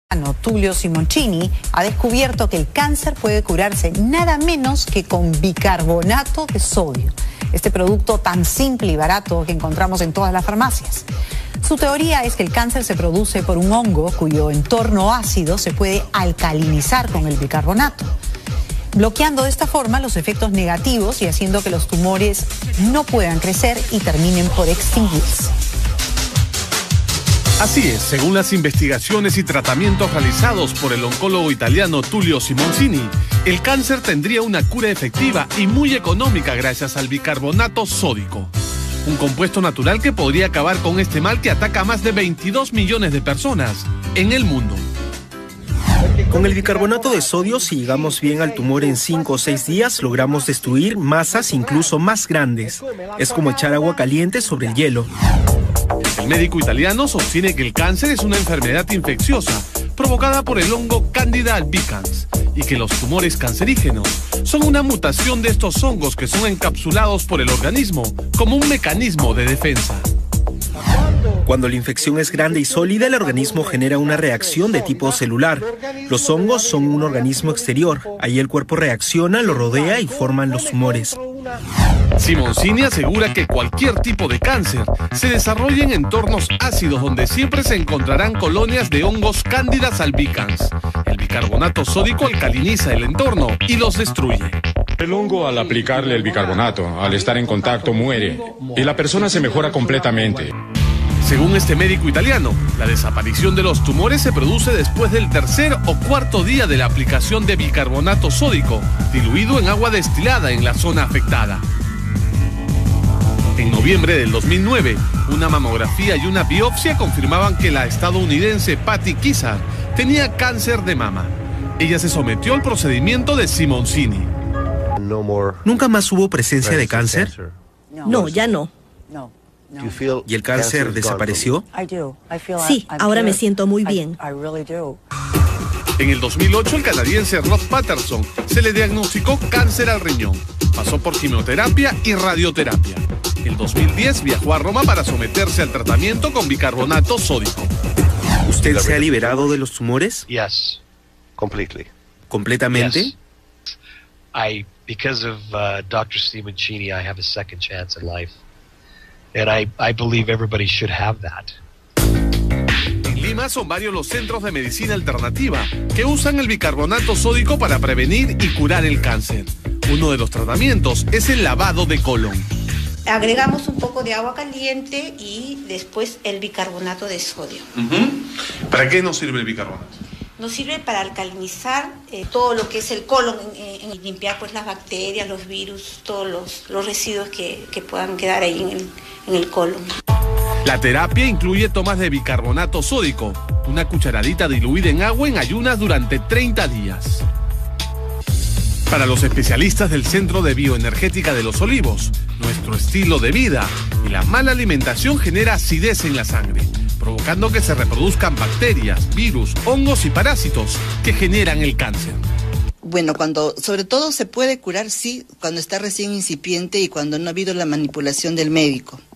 Tullio Simoncini ha descubierto que el cáncer puede curarse nada menos que con bicarbonato de sodio, este producto tan simple y barato que encontramos en todas las farmacias. Su teoría es que el cáncer se produce por un hongo cuyo entorno ácido se puede alcalinizar con el bicarbonato, bloqueando de esta forma los efectos negativos y haciendo que los tumores no puedan crecer y terminen por extinguirse. Así es, según las investigaciones y tratamientos realizados por el oncólogo italiano Tullio Simoncini, el cáncer tendría una cura efectiva y muy económica gracias al bicarbonato sódico, un compuesto natural que podría acabar con este mal que ataca a más de 22 millones de personas en el mundo. Con el bicarbonato de sodio, si llegamos bien al tumor en 5 o 6 días, logramos destruir masas incluso más grandes. Es como echar agua caliente sobre el hielo. El médico italiano sostiene que el cáncer es una enfermedad infecciosa provocada por el hongo Candida albicans y que los tumores cancerígenos son una mutación de estos hongos que son encapsulados por el organismo como un mecanismo de defensa. Cuando la infección es grande y sólida, el organismo genera una reacción de tipo celular. Los hongos son un organismo exterior. Ahí el cuerpo reacciona, lo rodea y forman los tumores. Simoncini asegura que cualquier tipo de cáncer se desarrolla en entornos ácidos donde siempre se encontrarán colonias de hongos Cándidas albicans. El bicarbonato sódico alcaliniza el entorno y los destruye. El hongo, al aplicarle el bicarbonato, al estar en contacto, muere y la persona se mejora completamente. Según este médico italiano, la desaparición de los tumores se produce después del tercer o cuarto día de la aplicación de bicarbonato sódico, diluido en agua destilada en la zona afectada. En noviembre del 2009, una mamografía y una biopsia confirmaban que la estadounidense Patty Kizar tenía cáncer de mama. Ella se sometió al procedimiento de Simoncini. ¿Nunca más hubo presencia de cáncer? No, ya no. ¿Y el cáncer desapareció? Sí, ahora me siento muy bien. En el 2008, el canadiense Rod Patterson se le diagnosticó cáncer al riñón. Pasó por quimioterapia y radioterapia. En 2010 viajó a Roma para someterse al tratamiento con bicarbonato sódico. ¿Usted se ha liberado de los tumores? Yes, completely. ¿Completamente? Yes. Because of Dr. Simoncini, I have a second chance in life. And I believe everybody should have that. En Lima son varios los centros de medicina alternativa que usan el bicarbonato sódico para prevenir y curar el cáncer. Uno de los tratamientos es el lavado de colon. Agregamos un poco de agua caliente y después el bicarbonato de sodio. ¿Para qué nos sirve el bicarbonato? Nos sirve para alcalinizar todo lo que es el colon y limpiar pues las bacterias, los virus, todos los residuos que puedan quedar ahí en el colon. La terapia incluye tomas de bicarbonato sódico, una cucharadita diluida en agua en ayunas durante 30 días. Para los especialistas del Centro de Bioenergética de Los Olivos, nuestro estilo de vida y la mala alimentación genera acidez en la sangre, provocando que se reproduzcan bacterias, virus, hongos y parásitos que generan el cáncer. Bueno, sobre todo se puede curar, sí, cuando está recién incipiente y cuando no ha habido la manipulación del médico.